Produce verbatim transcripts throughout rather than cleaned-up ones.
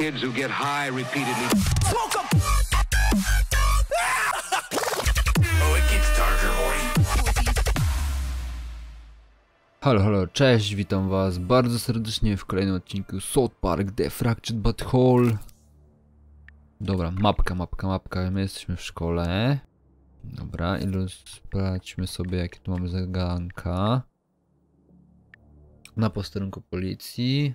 kids who get high repeatedly. Smoke 'em! Oh, it gets darker, boy. Halo, halo, cześć, witam was bardzo serdecznie w kolejnym odcinku South Park The Fractured But Whole. Dobra, mapka, mapka, mapka, my jesteśmy w szkole. Dobra, i sprawdźmy sobie, jakie tu mamy zaganka. Na posterunku policji.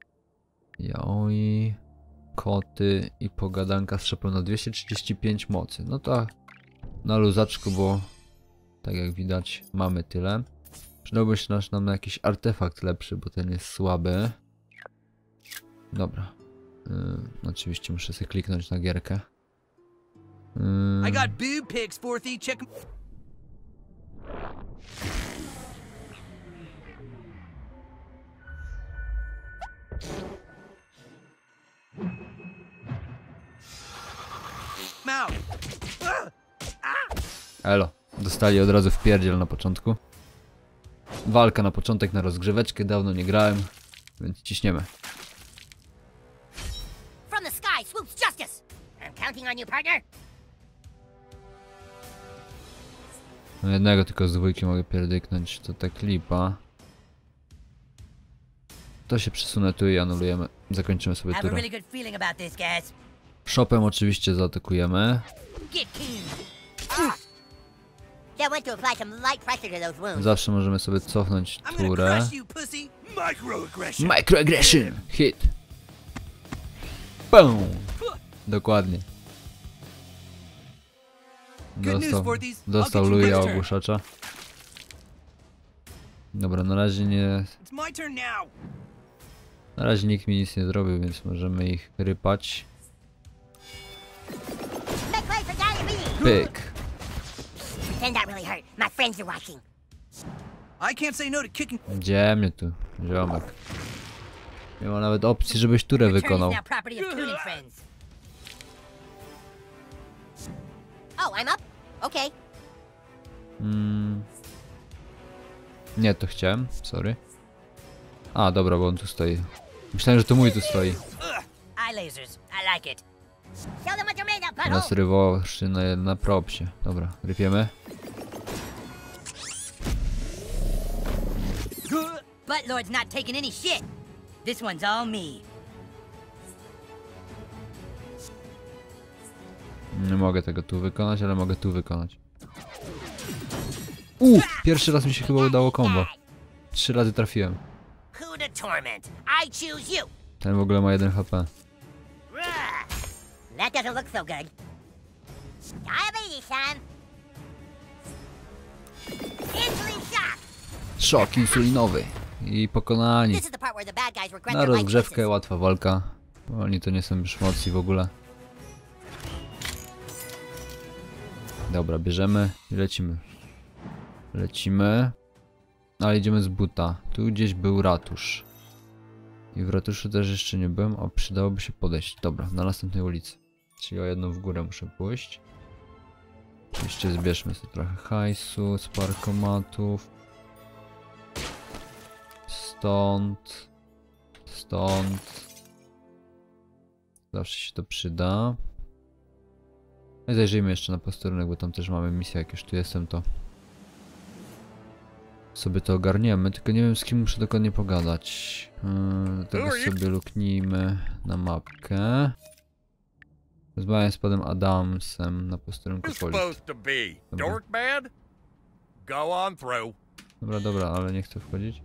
Jaoi, koty i pogadanka z szepem na dwieście trzydzieści pięć mocy. No to na luzaczku, bo tak jak widać mamy tyle. Przydałby się nasz nam na jakiś artefakt lepszy, bo ten jest słaby. Dobra. Yy, oczywiście muszę sobie kliknąć na gierkę. Yy. I got boob pics, Forthy. Check. Mouth. Elo. Dostali od razu w pierdziel na początku. Walka na początek, na rozgrzeweczkę. Dawno nie grałem, więc ciśniemy. From the sky swoops justice. I'm counting on you, partner. No jednego tylko z dwójki mogę pierdyknąć, to tak lipa. To się przesunę tu i anulujemy. Zakończymy sobie Have a turę. really good feeling about this, guys. Shopem oczywiście zaatakujemy. Get keen. Ah. That went to apply some light pressure to those wounds. Zawsze możemy sobie cofnąć I'm gonna turę. crush you, pussy. Microaggression. Microaggression! Hit! Boom! Dokładnie. Dostał, dostał luja ogłuszacza. Dobra, na razie nie... It's my turn now. Na razie nikt mi nic nie zrobił, więc możemy ich rypać. Make way for diabetes. Pyk! Pretend that really hurt. My friends are watching. I can't say no to kicking. Gdzie mnie tu, ziomek? Nie ma nawet opcji, żebyś turę Return is wykonał. now property of Coon and Friends. Oh, I'm up? Okay. Mm. Nie, to chciałem, sorry. A, dobra, bo on tu stoi. Myślałem, że to mój tu stoi. Eye lasers. I like it. Show them what you're made of, butthole. Nas rywoszy na, na propsie. Dobra, rypiemy. Buttlord's not taking any shit. This one's all me. Nie mogę tego tu wykonać, ale mogę tu wykonać. U, pierwszy raz mi się chyba udało combo. Trzy razy trafiłem. Who to torment? I choose you. Ten w ogóle ma jeden H P. That doesn't look so good. Diabetes, son. Insulin shock. Szok insulinowy. I pokonani. This is the part where the bad guys regret Na their life rozgrzewkę choices. łatwa walka. Oni to nie są już mocy w ogóle. Dobra, bierzemy i lecimy. Lecimy. Ale idziemy z buta. Tu gdzieś był ratusz. I w ratuszu też jeszcze nie byłem, a przydałoby się podejść. Dobra, na następnej ulicy. Czyli o jedną w górę muszę pójść. Oczywiście zbierzmy sobie trochę hajsu z parkomatów. Stąd. Stąd. Zawsze się to przyda. I zajrzyjmy jeszcze na posterunek, bo tam też mamy misję. Jak już tu jestem, to sobie to ogarniemy. Tylko nie wiem, z kim muszę dokładnie pogadać. Yy, tego sobie luknijmy na mapkę. Rozmawiam z panem Adamsem na posterunku policji. Dobra. Dobra, dobra, ale nie chcę wchodzić.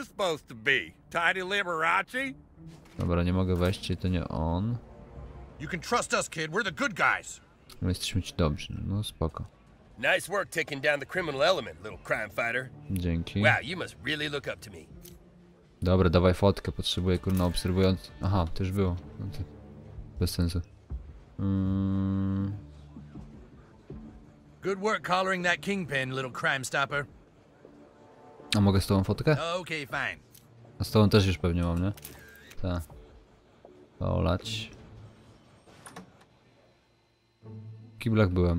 Dobra, nie mogę wejść, czyli to nie on. You can trust us, kid. We're the good guys. My jesteśmy ci dobrzy, no spoko. Nice work taking down the criminal element, little crime fighter. Dzięki. Wow, you must really look up to me. Dobra, dawaj fotkę, potrzebuję kurna obserwując. Aha, to już było. No to bez sensu. Mm. Good work collaring that kingpin, little crime stopper. A mogę z tobą fotkę? Okay, fine. A z tobą też już pewnie mam, nie? Tak. Olać. W kiblach byłem.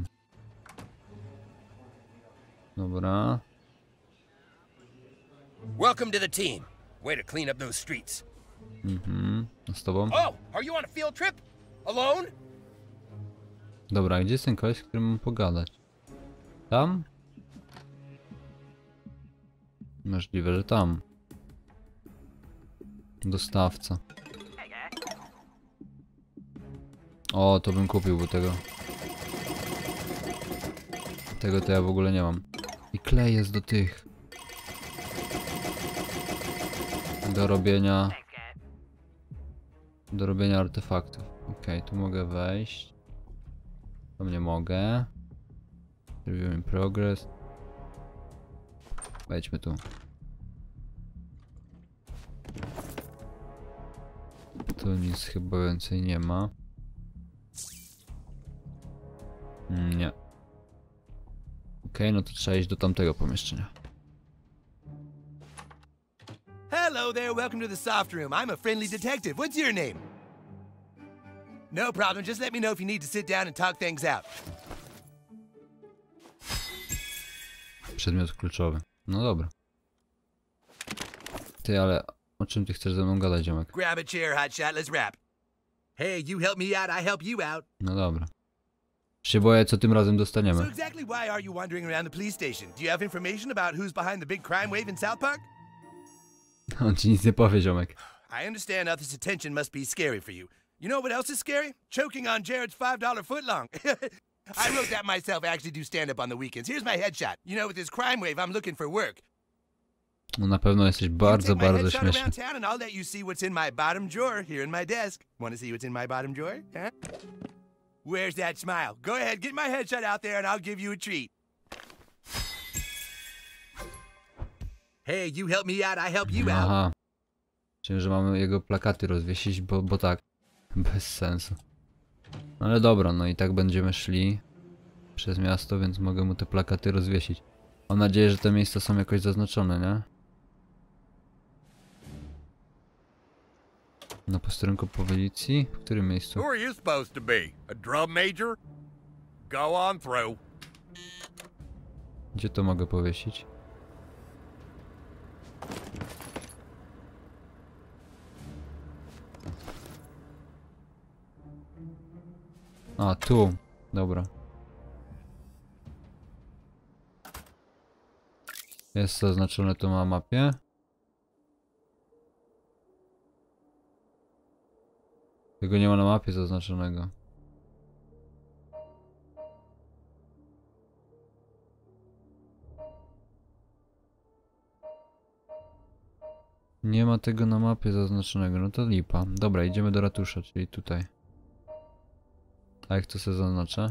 Dobra. Welcome to the team. Way to clean up those streets. Mhm. No z tobą. Oh, are you on a field trip? Alone? Dobra, gdzie jest ten koleś, z którym mam pogadać? Tam? Możliwe, że tam. Dostawca. O, to bym kupił, bo tego... Tego to ja w ogóle nie mam. I klej jest do tych. Do robienia... Do robienia artefaktów. Okej, tu mogę wejść. Tam nie mogę. Review in progress. Wejdźmy tu. Tu nic chyba więcej nie ma. Nie. Okej, no to trzeba iść do tamtego pomieszczenia. Hello there, welcome to the soft room. I'm a friendly detective. What's your name? No problem, just let me know if you need to sit down and talk things out. Przedmiot kluczowy. No dobra. Ty, ale o czym ty chcesz ze mną gadać, ziomek? Grab a chair, hotshot, let's rap. Hey, you help me out, I help you out. No dobra. Się boję, co tym razem So dostaniemy. exactly why are you wandering around the police station? Do you have information about who's behind the big crime wave in South Park? On ci nic nie powie, ziomek. I understand others' attention must be scary for you. You know what else is scary? Choking on Jared's five dollar footlong. I wrote that myself. I actually do stand-up on the weekends. Here's my headshot. You know, with this crime wave, I'm looking for work. No na pewno jesteś bardzo, Take my bardzo headshot śmieszny. around town and I'll let you see what's in my bottom drawer here in my desk. Want to see what's in my bottom drawer? Huh? Where's that smile? Go ahead, get my headshot out there and I'll give you a treat. Hey, you help me out, I help you out. Aha. Czyli, że mamy jego plakaty rozwiesić, bo, bo tak. Bez sensu. Ale dobra, no i tak będziemy szli przez miasto, więc mogę mu te plakaty rozwiesić. Mam nadzieję, że te miejsca są jakoś zaznaczone, nie? Na posterunku policji? W którym miejscu? Who are you supposed to be? A drum major? Go on through. Gdzie to mogę powiesić? A, tu. Dobra. Jest zaznaczone to na mapie. Tego nie ma na mapie zaznaczonego. Nie ma tego na mapie zaznaczonego, no to lipa. Dobra, idziemy do ratusza, czyli tutaj. A jak to sobie zaznaczę?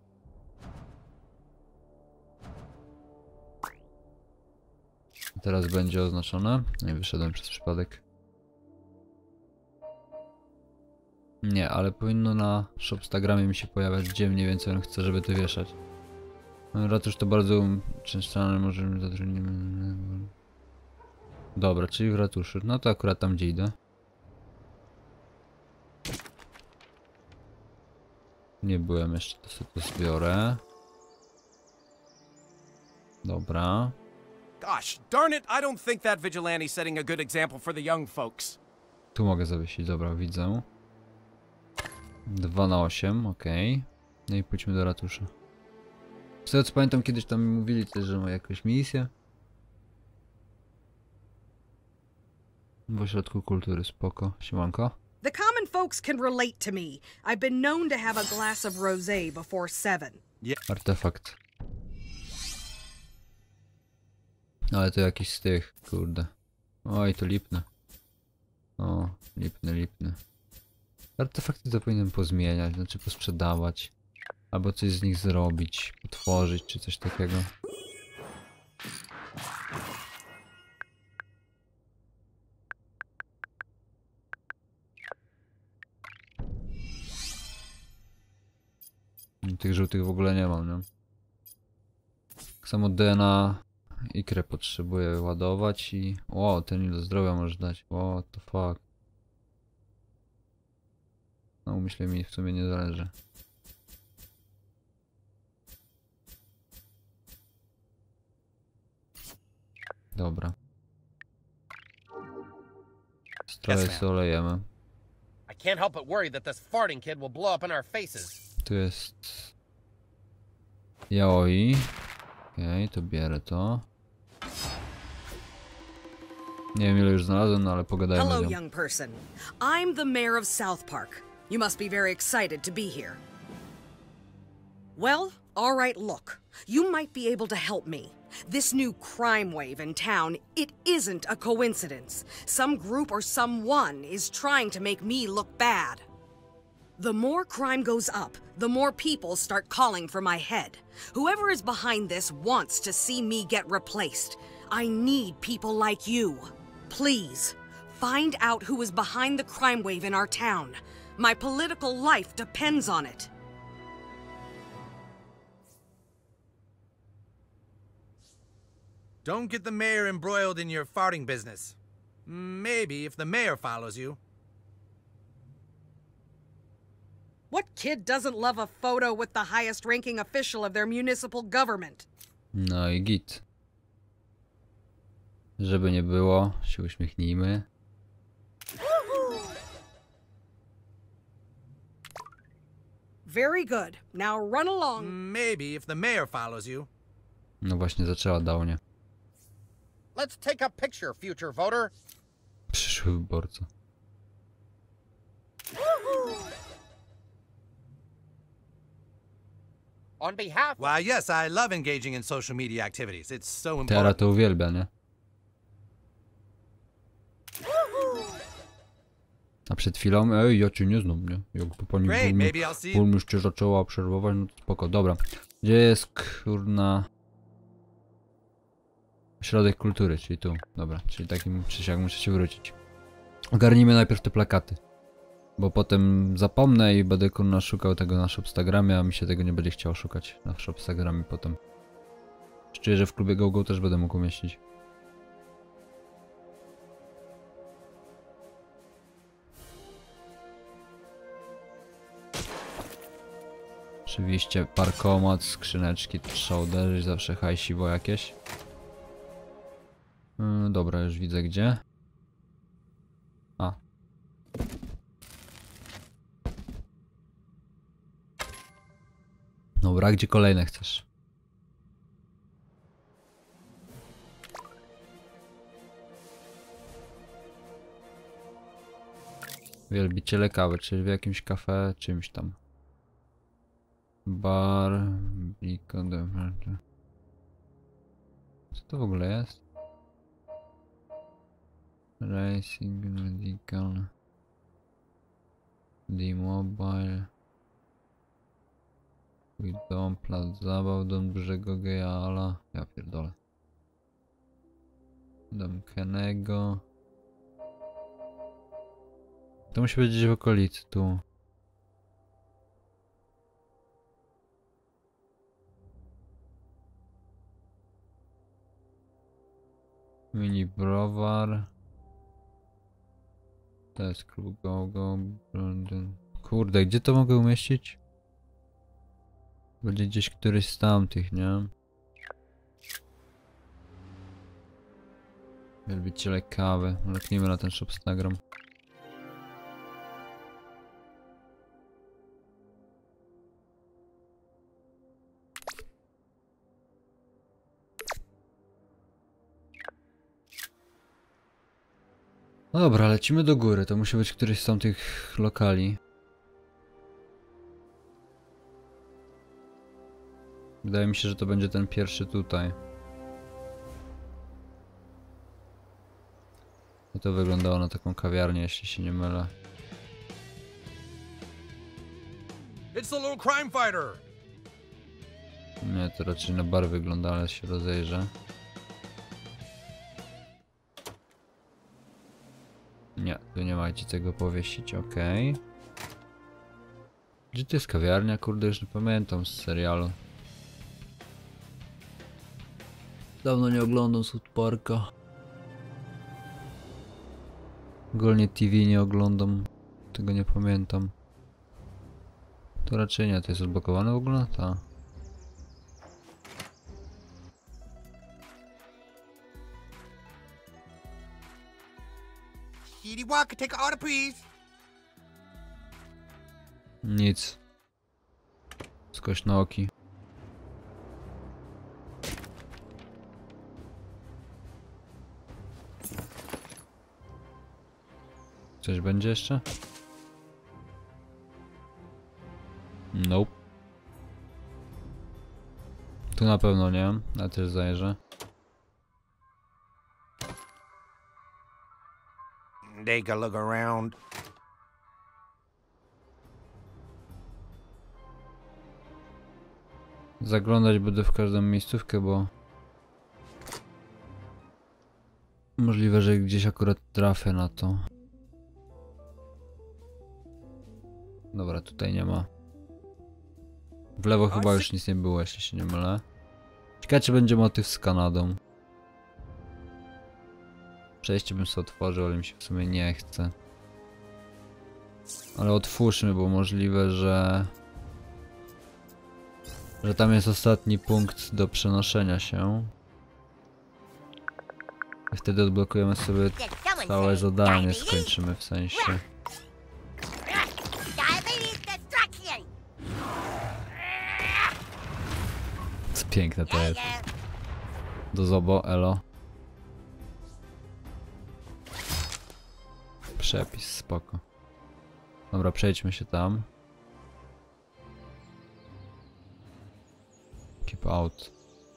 Teraz będzie oznaczone. Nie, wyszedłem przez przypadek. Nie, ale powinno na Shopstagramie mi się pojawiać, gdzie mniej więcej on chce, żeby to wieszać. No, ratusz to bardzo często możemy zatrudnimy. Dobra, czyli w ratuszu. No to akurat tam, gdzie idę. Nie byłem jeszcze, to sobie to zbiorę. Dobra. Gosh, darn it, I don't think that vigilante's setting a good example for the young folks. Tu mogę zawiesić, dobra, widzę. dwa na osiem, okej. Okay. No i pójdźmy do ratusza. Z tego co pamiętam, kiedyś tam mi mówili też, że ma jakąś misję. W ośrodku kultury, spoko, siemanko. The common folks can relate to me. I've been known to have a glass of rosé before seven. Artefakt. Ale to jakiś z tych, kurde. Oj, to lipne. O, lipny, lipny. Artefakty to powinienem pozmieniać, znaczy posprzedawać. Albo coś z nich zrobić, utworzyć, czy coś takiego. Tych żółtych w ogóle nie mam, nie? Tak samo D N A ikrę potrzebuję ładować i... O, ten do zdrowia możesz dać. What the fuck. No, myślę mi w sumie nie zależy. Dobra. Stroje sobie olejemy. Can't help but worry that this farting kid will blow up in our faces. Tu jest... Yaoi. Okej, okay, to bierę to. Nie wiem ile już znalazłem, no ale pogadajmy Hello, z nią. young person. I'm the mayor of South Park. You must be very excited to be here. Well, all right, look. You might be able to help me. This new crime wave in town, it isn't a coincidence. Some group or someone is trying to make me look bad. The more crime goes up, the more people start calling for my head. Whoever is behind this wants to see me get replaced. I need people like you. Please, find out who is behind the crime wave in our town. My political life depends on it. Don't get the mayor embroiled in your farting business. Maybe if the mayor follows you. What kid doesn't love a photo with the highest-ranking official of their municipal government? No i git. Żeby nie było, się uśmiechnijmy. Very good. Now run along. Maybe if the mayor follows you. No właśnie zaczęła downie. Let's take a picture, future voter. Przyszły wyborca. On behalf... Why, yes, I love engaging in social media activities. It's so Tera important. to uwielbia, nie? A przed chwilą, ej, ja cię nie znam, nie? Jakby pani Great, burmi- maybe I'll see you. burmistrz zaczęła przerwować, no to spoko, dobra. Gdzie jest, kurna... Ośrodek kultury, czyli tu. Dobra, czyli takim czy siak muszę się wrócić. Ogarnijmy najpierw te plakaty. Bo potem zapomnę i będę kurna szukał tego na Shopstagramie, a mi się tego nie będzie chciało szukać na Shopstagramie potem. Czuję, że w klubie GoGo też będę mógł umieścić. Oczywiście parkomat, skrzyneczki, trzeba uderzyć, zawsze hajsiwo jakieś. Yy, dobra, już widzę gdzie. A. Dobra, gdzie kolejne chcesz? Wielbiciele kawy, czyli w jakimś kafe, czymś tam. Bar... Co to w ogóle jest? Racing, medical... D-Mobile... Twój dom, plac zabaw, dom dużego Gejala... Ja pierdolę. Dom Kennego... To musi być gdzieś w okolicy, tu. Mini browar. To jest klub GoGo. Kurde, gdzie to mogę umieścić? Będzie gdzieś któryś z tamtych, nie? Wielbiciele kawy. Leknijmy na ten Shopstagram. No dobra, lecimy do góry. To musi być któryś z tamtych lokali. Wydaje mi się, że to będzie ten pierwszy tutaj. I to wyglądało na taką kawiarnię, jeśli się nie mylę. It's the little crime fighter. Nie, to raczej na bar wygląda, ale się rozejrzę. Nie, tu nie macie czego powiesić, okej. Okay. Gdzie to jest kawiarnia? Kurde, już nie pamiętam z serialu. Dawno nie oglądam South Parka. Ogólnie T V nie oglądam. Tego nie pamiętam. To raczej nie, to jest odblokowane w ogóle? Ta. Edie Walker, take an order, please. Nic. Skośnooki. Coś będzie jeszcze? Nope. Tu na pewno nie, ale też zajrzę. Take a look around. Zaglądać będę w każdą miejscówkę, bo możliwe, że gdzieś akurat trafię na to. Dobra, tutaj nie ma. W lewo chyba już nic nie było, jeśli się nie mylę. Ciekawe, czy będzie motyw z Kanadą. Przejście bym sobie otworzył, ale mi się w sumie nie chce. Ale otwórzmy, bo możliwe, że... że tam jest ostatni punkt do przenoszenia się. I wtedy odblokujemy sobie całe zadanie, skończymy w sensie. Co piękne to jest. Do zobo, elo. Przepis, spoko. Dobra, przejdźmy się tam. Keep out.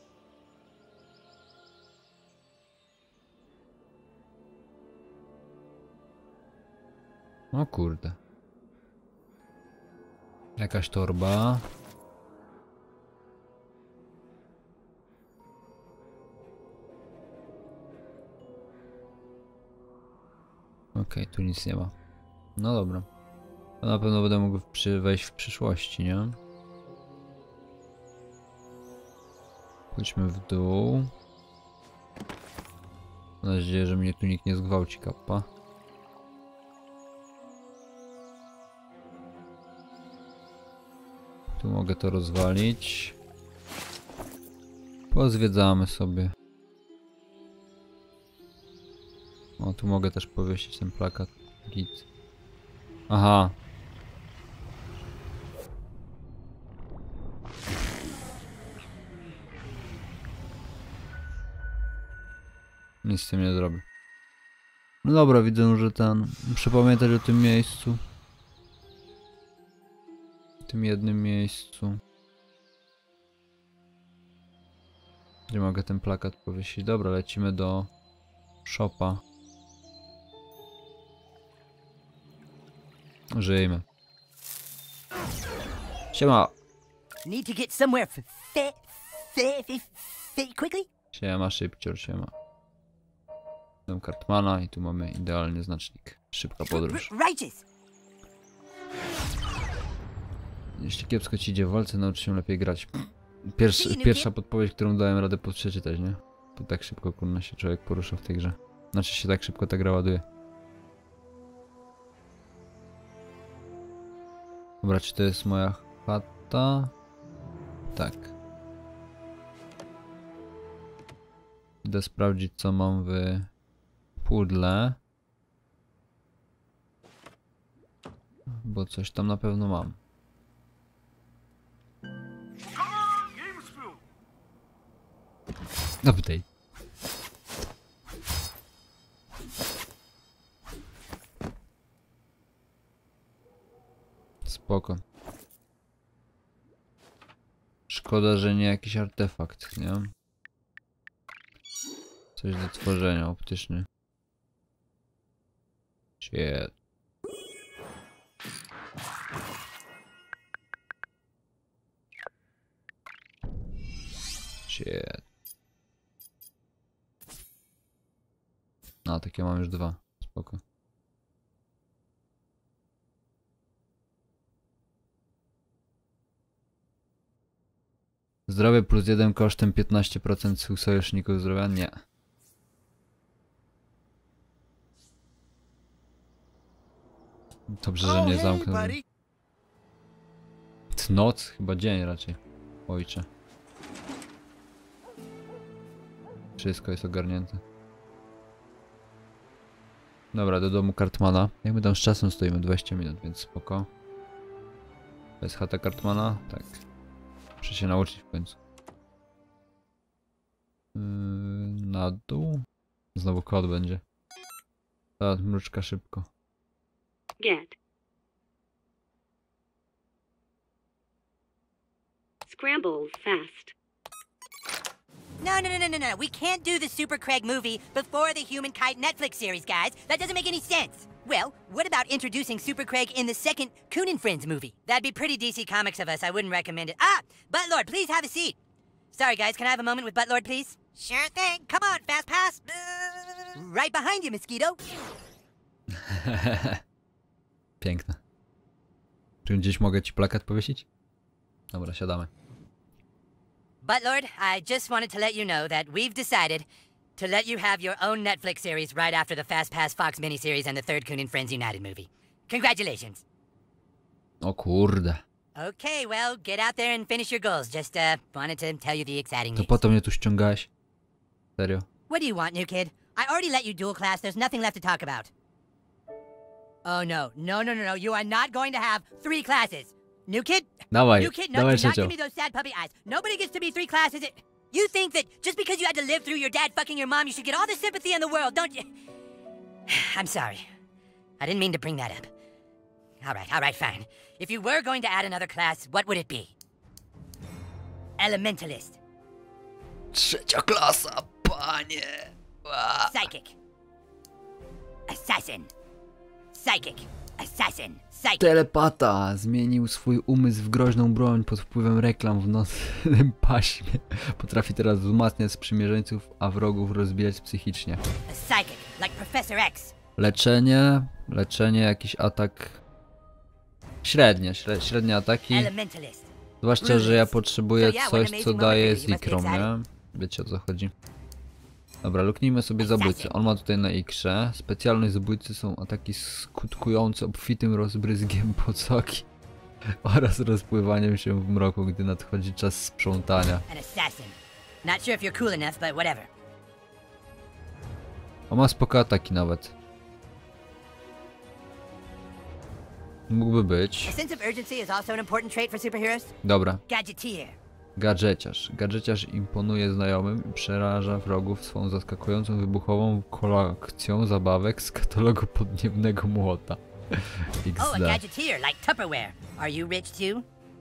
O kurde. Jakaś torba. Okej, okay, tu nic nie ma. No dobra. To na pewno będę mógł przy wejść w przyszłości, nie? Pójdźmy w dół. Mam nadzieję, że mnie tu nikt nie zgwałci, kappa. Tu mogę to rozwalić. Pozwiedzamy sobie. O, tu mogę też powiesić ten plakat. Git. Aha. Nic z tym nie zrobię. No dobra, widzę, że ten... Muszę pamiętać o tym miejscu. W tym jednym miejscu. Gdzie mogę ten plakat powiesić? Dobra, lecimy do... shopa. Żyjmy. Siema. Need to get somewhere f f f f quickly? Siema, szybcior, siema. Dam Cartmana i tu mamy idealny znacznik. Szybka podróż. Righteous. Jeśli kiepsko ci idzie w walce, naucz się lepiej grać. Pierwsza, pierwsza podpowiedź, którą dałem radę przeczytać, nie? To tak szybko kurna się człowiek porusza w tej grze. Znaczy się tak szybko ta gra ładuje. Dobra, czy to jest moja chata? Tak. Idę sprawdzić, co mam w pudle. Bo coś tam na pewno mam. Update. Spoko. Szkoda, że nie jakiś artefakt, nie? Coś do tworzenia, optyczny. Shit. Shit. No, takie mam już dwa. Spoko. Zdrowie plus jeden kosztem piętnaście procent swych sojuszników zdrowia? Nie. Dobrze, że mnie zamknął. Noc? Chyba dzień raczej. Ojcze. Wszystko jest ogarnięte. Dobra, do domu Cartmana. Jak my tam z czasem stoimy? dwadzieścia minut, więc spoko. To jest chata Cartmana? Tak. Muszę się nauczyć w końcu. Yy, na dół? Znowu kod będzie. Ta mruczka szybko. Get. Scramble fast. No, no, no, no, no, no. We can't do the Super Craig movie before the Human Kite Netflix series, guys. That doesn't make any sense. Well, what about introducing Super Craig in the second Coon and Friends movie? That'd be pretty D C Comics of us. I wouldn't recommend it. Ah! Buttlord, please have a seat. Sorry, guys. Can I have a moment with Buttlord, please? Sure thing. Come on, Fast Pass. Right behind you, Mosquito. Piękne. Czy gdzieś mogę ci plakat powiesić? Dobra, siadamy. Buttlord, I just wanted to let you know that we've decided to let you have your own Netflix series right after the Fast Pass Fox miniseries and the third Coon and Friends United movie. Congratulations. O kurde. Okay, well, get out there and finish your goals. Just, uh, wanted to tell you the exciting To news. po to mnie tu ściągałeś? Serio? What do you want, new kid? I already let you dual class. There's nothing left to talk about. Oh, no. No, no, no, no. You are not going to have three classes. New kid? Dawaj, New kid, no, dawaj do not trzecią. give me those sad puppy eyes. Nobody gets to be three classes. It... You think that just because you had to live through your dad fucking your mom, you should get all the sympathy in the world, don't you? I'm sorry. I didn't mean to bring that up. All right, all right, fine. If you were going to add another class, what would it be? Elementalist. Trzecia klasa, panie. Ła. Psychic. Assassin. Psychic. Assassin. Psychic. Telepata zmienił swój umysł w groźną broń pod wpływem reklam w nocnym paśmie. Potrafi teraz wzmacniać sprzymierzeńców, a wrogów rozbijać psychicznie. A psychic, like Professor X. Leczenie, leczenie, jakiś atak. Średnie, śre, średnie ataki. Elementalist. Zwłaszcza, że ja potrzebuję coś, co daje Zikrom, nie? Wiecie, o co chodzi. Dobra, luknijmy sobie zabójcę. On ma tutaj na ikrze. Specjalność zabójcy są ataki skutkujące obfitym rozbryzgiem pocoki oraz rozpływaniem się w mroku, gdy nadchodzi czas sprzątania. An assassin. Not sure if you're cool enough, but whatever. On ma spoko ataki nawet. Mógłby być. A sense of urgency is also an important trait for superheroes. Dobra. Gadgeteer. Gadżeciarz. Gadżeciarz imponuje znajomym i przeraża wrogów swą zaskakującą wybuchową kolekcją zabawek z katalogu podniebnego młota. Oh, a X D. gadgeteer, like Tupperware. Are you rich too?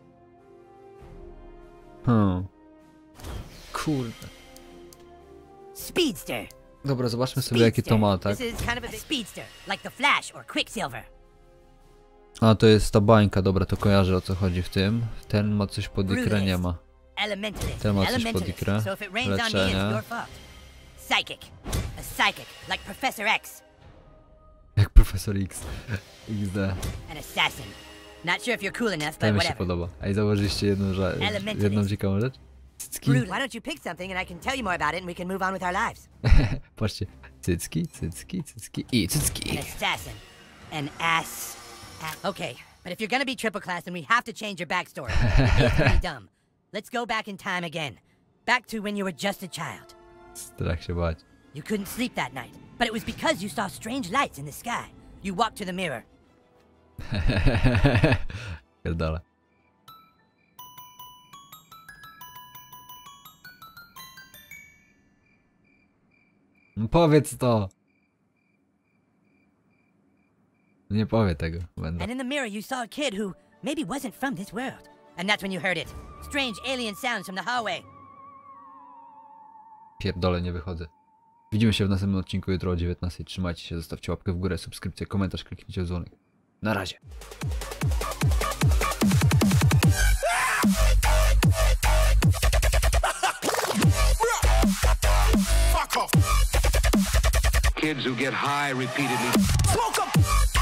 Hmm. Kurde. Speedster. Dobra, zobaczmy sobie jakie to ma, tak? This is kind of a speedster, like the Flash or Quicksilver. A, to jest ta bańka, dobra, to kojarzę o co chodzi w tym. Ten ma coś pod ikrę, nie ma. Elementalist. Ten ma coś pod Elementalist. ikrę. So if it rains on me, it's Leczenie. your fault. Psychic. A psychic, like Professor X. Jak Profesor X. X D. An assassin. Not sure if you're cool enough, To but mi się whatever. podoba. A i zauważyliście jedną, że... Elementalist. jedną ciekawą rzecz? Cycki. Rude. Why don't you pick something and I can tell you more about it and we can move on with our lives? Patrzcie. Cycki, cycki, cycki i cycki. An assassin. An ass. a- Okay, but if you're gonna be triple class, then we have to change your backstory. It's pretty dumb. Let's go back in time again. Back to when you were just a child. Strach się bać. You couldn't sleep that night, but it was because you saw strange lights in the sky. You walked to the mirror. Pierdolę. No powiedz to. Nie powie tego, będę. And in the mirror, you saw a kid who maybe wasn't from this world. And that's when you heard it. Strange alien sounds from the hallway. Pierdolę, nie wychodzę. Widzimy się w następnym odcinku jutro o dziewiętnastej. Trzymajcie się, zostawcie łapkę w górę, subskrypcję, komentarz, kliknijcie w dzwonek. Na razie. Kids who get high repeatedly. Smoke 'em!